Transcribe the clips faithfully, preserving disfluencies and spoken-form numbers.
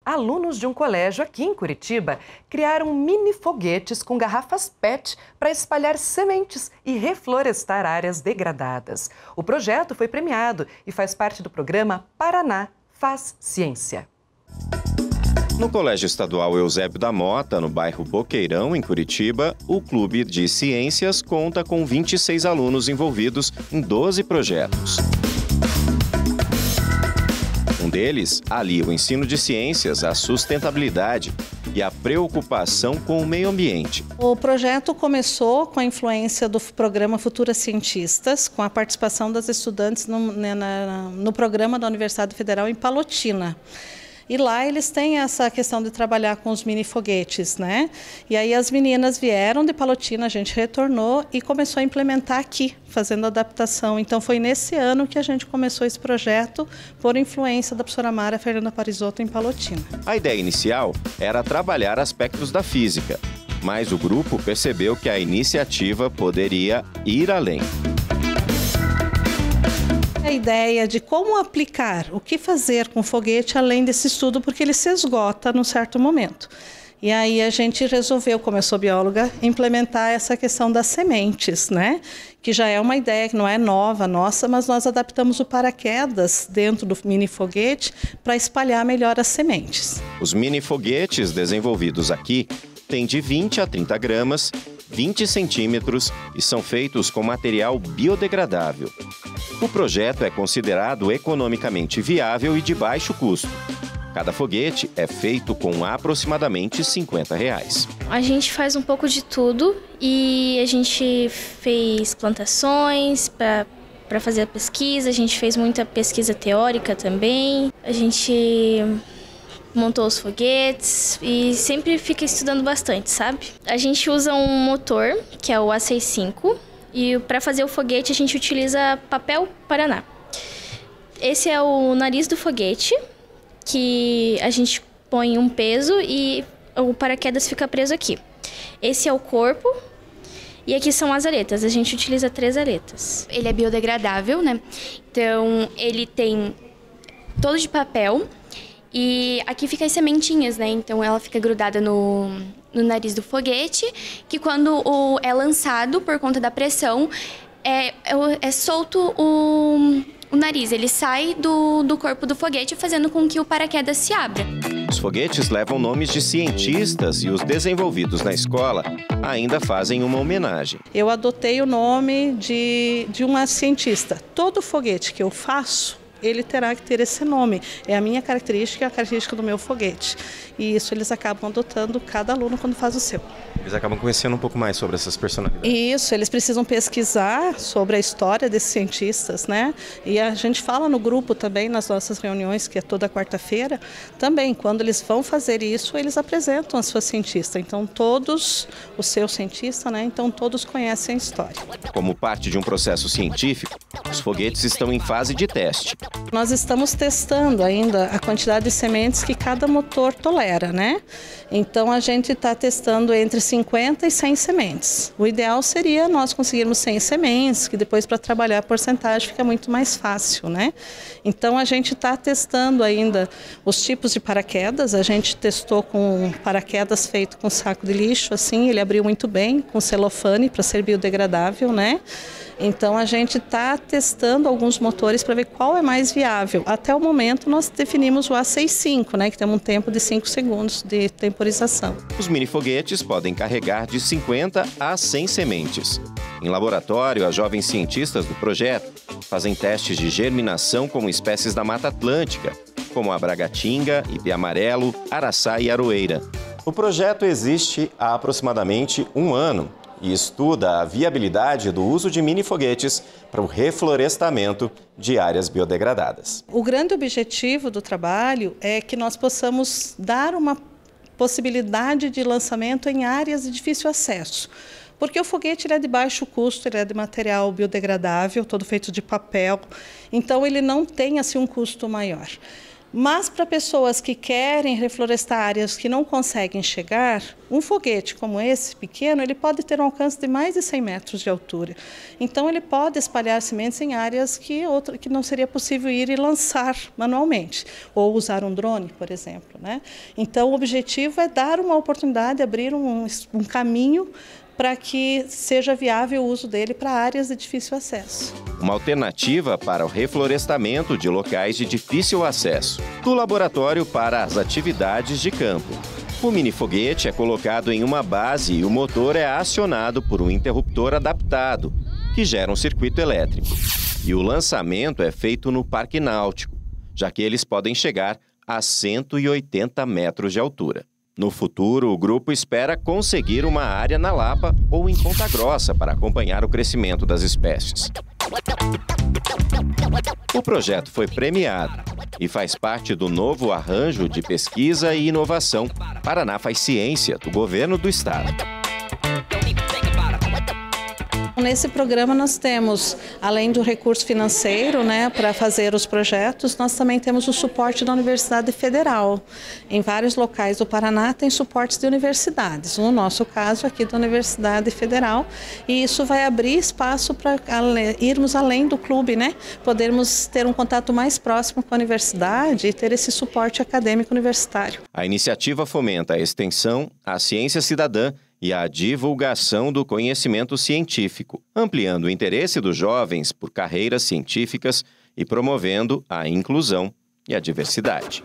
Alunos de um colégio aqui em Curitiba criaram mini foguetes com garrafas P E T para espalhar sementes e reflorestar áreas degradadas. O projeto foi premiado e faz parte do programa Paraná Faz Ciência. No Colégio Estadual Eusébio da Mota, no bairro Boqueirão, em Curitiba, o Clube de Ciências conta com vinte e seis alunos envolvidos em doze projetos. Um deles alia o ensino de ciências, a sustentabilidade e a preocupação com o meio ambiente. O projeto começou com a influência do programa Futuras Cientistas, com a participação das estudantes no, né, na, no programa da Universidade Federal em Palotina. E lá eles têm essa questão de trabalhar com os mini foguetes, né? E aí as meninas vieram de Palotina, a gente retornou e começou a implementar aqui, fazendo adaptação. Então foi nesse ano que a gente começou esse projeto, por influência da professora Mara Fernanda Parisotto em Palotina. A ideia inicial era trabalhar aspectos da física, mas o grupo percebeu que a iniciativa poderia ir além. A ideia de como aplicar, o que fazer com o foguete além desse estudo, porque ele se esgota num certo momento. E aí a gente resolveu, como eu sou bióloga, implementar essa questão das sementes, né? Que já é uma ideia que não é nova, nossa, mas nós adaptamos o paraquedas dentro do mini foguete para espalhar melhor as sementes. Os mini foguetes desenvolvidos aqui têm de vinte a trinta gramas, vinte centímetros e são feitos com material biodegradável. O projeto é considerado economicamente viável e de baixo custo. Cada foguete é feito com aproximadamente cinquenta reais. A gente faz um pouco de tudo e a gente fez plantações para para fazer a pesquisa, a gente fez muita pesquisa teórica também, a gente montou os foguetes e sempre fica estudando bastante, sabe? A gente usa um motor, que é o A sessenta e cinco, e para fazer o foguete a gente utiliza papel Paraná. Esse é o nariz do foguete, que a gente põe um peso e o paraquedas fica preso aqui. Esse é o corpo e aqui são as aletas, a gente utiliza três aletas. Ele é biodegradável, né? Então ele tem todo de papel. E aqui fica as sementinhas, né? Então ela fica grudada no, no nariz do foguete, que quando o, é lançado por conta da pressão, é, é, é solto o, o nariz. Ele sai do, do corpo do foguete, fazendo com que o paraquedas se abra. Os foguetes levam nomes de cientistas e os desenvolvidos na escola ainda fazem uma homenagem. Eu adotei o nome de, de uma cientista. Todo foguete que eu faço, ele terá que ter esse nome. É a minha característica, é a característica do meu foguete. E isso eles acabam adotando cada aluno quando faz o seu. Eles acabam conhecendo um pouco mais sobre essas personalidades. Isso, eles precisam pesquisar sobre a história desses cientistas, né? E a gente fala no grupo também, nas nossas reuniões, que é toda quarta-feira, também, quando eles vão fazer isso, eles apresentam a sua cientista. Então, todos, o seu cientista, né? Então, todos conhecem a história. Como parte de um processo científico, os foguetes estão em fase de teste. Nós estamos testando ainda a quantidade de sementes que cada motor tolera, né? Então, a gente está testando entre cinquenta e cem sementes. O ideal seria nós conseguirmos cem sementes, que depois para trabalhar a porcentagem fica muito mais fácil, né? Então, a gente está testando ainda os tipos de paraquedas. A gente testou com paraquedas feito com saco de lixo, assim, ele abriu muito bem, com celofane para ser biodegradável, né? Então, a gente está testando alguns motores para ver qual é mais viável. Até o momento, nós definimos o A sessenta e cinco, né, que tem um tempo de cinco segundos de temporização. Os mini foguetes podem carregar de cinquenta a cem sementes. Em laboratório, as jovens cientistas do projeto fazem testes de germinação com espécies da Mata Atlântica, como a bragatinga, ipê-amarelo, araçá e aroeira. O projeto existe há aproximadamente um ano e estuda a viabilidade do uso de mini-foguetes para o reflorestamento de áreas biodegradadas. O grande objetivo do trabalho é que nós possamos dar uma possibilidade de lançamento em áreas de difícil acesso. Porque o foguete ele é de baixo custo, ele é de material biodegradável, todo feito de papel, então ele não tem assim, um custo maior. Mas para pessoas que querem reflorestar áreas que não conseguem chegar, Um foguete como esse, pequeno, ele pode ter um alcance de mais de cem metros de altura. Então, ele pode espalhar sementes em áreas que, outro, que não seria possível ir e lançar manualmente, ou usar um drone, por exemplo, né? Então, o objetivo é dar uma oportunidade, abrir um, um caminho para que seja viável o uso dele para áreas de difícil acesso. Uma alternativa para o reflorestamento de locais de difícil acesso. Do laboratório para as atividades de campo. O mini-foguete é colocado em uma base e o motor é acionado por um interruptor adaptado, que gera um circuito elétrico. E o lançamento é feito no Parque Náutico, já que eles podem chegar a cento e oitenta metros de altura. No futuro, o grupo espera conseguir uma área na Lapa ou em Ponta Grossa para acompanhar o crescimento das espécies. O projeto foi premiado e faz parte do novo arranjo de pesquisa e inovação Paraná Faz Ciência, do governo do estado. Nesse programa nós temos, além do recurso financeiro, né, para fazer os projetos, nós também temos o suporte da Universidade Federal. Em vários locais do Paraná tem suportes de universidades, no nosso caso aqui da Universidade Federal, e isso vai abrir espaço para irmos além do clube, né, podermos ter um contato mais próximo com a universidade e ter esse suporte acadêmico universitário. A iniciativa fomenta a extensão, a ciência cidadã e a divulgação do conhecimento científico, ampliando o interesse dos jovens por carreiras científicas e promovendo a inclusão e a diversidade.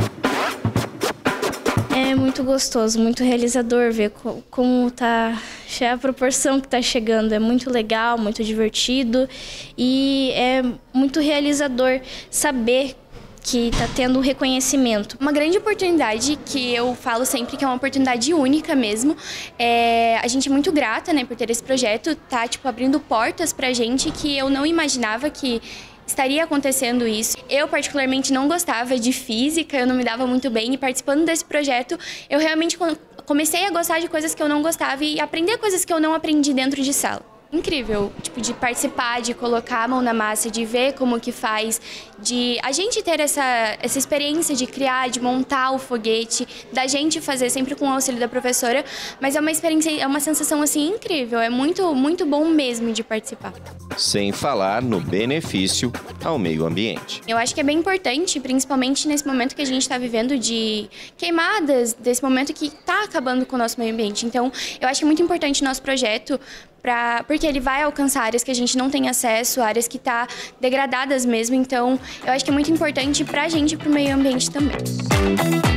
É muito gostoso, muito realizador ver co como tá a proporção que está chegando. É muito legal, muito divertido e é muito realizador saber que está tendo um reconhecimento. Uma grande oportunidade que eu falo sempre que é uma oportunidade única mesmo. É, a gente é muito grata, né, por ter esse projeto, tá tipo abrindo portas pra gente que eu não imaginava que estaria acontecendo isso. Eu particularmente não gostava de física, eu não me dava muito bem e participando desse projeto eu realmente comecei a gostar de coisas que eu não gostava e aprender coisas que eu não aprendi dentro de sala. Incrível, tipo, de participar, de colocar a mão na massa, de ver como que faz, de a gente ter essa, essa experiência de criar, de montar o foguete, da gente fazer sempre com o auxílio da professora, mas é uma experiência, é uma sensação assim incrível, é muito, muito bom mesmo de participar. Sem falar no benefício ao meio ambiente. Eu acho que é bem importante, principalmente nesse momento que a gente está vivendo de queimadas, desse momento que está acabando com o nosso meio ambiente. Então, eu acho que é muito importante o nosso projeto, Pra, porque ele vai alcançar áreas que a gente não tem acesso, áreas que estão degradadas mesmo. Então, eu acho que é muito importante para a gente e para o meio ambiente também.